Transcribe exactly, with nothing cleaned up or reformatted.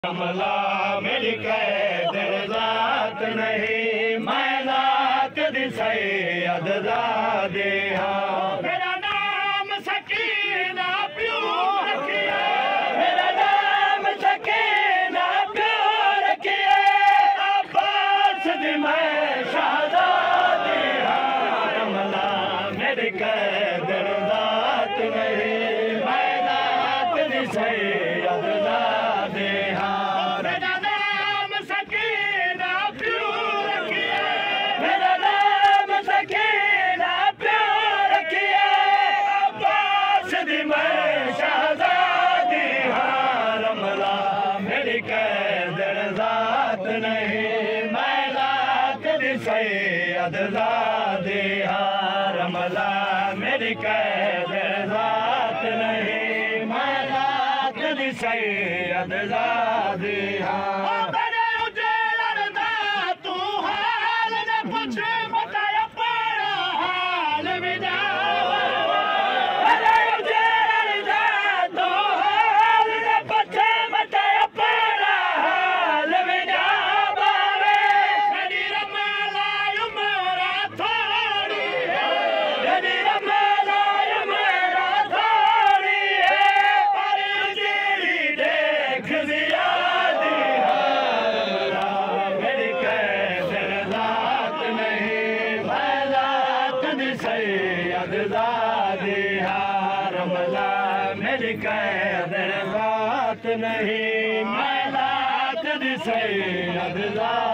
रमला मेरी कैद ज़ात नहीं, मैं ज़ात दी सैयद ज़ादे हाँ। मेरा नाम सकीना प्योर रखिए, मेरा नाम सकीना प्योर रखिए, अब्बास दी मैं शहज़ादी हाँ। रमला मेरी कैद ज़ात नहीं, मैं ज़ात दी सैयद ज़ादे हाँ। ज़ात नहीं, मैं ज़ात दी सैयद ज़ादे हाँ। रमला मेरी कैद ज़ात नहीं, मैं ज़ात दी सैयद ज़ादे हाँ। सैयद ज़ादे हाँ। रमला मेरी कैद ज़ात नहीं, मैं ज़ात दी सैयद ज़ादे।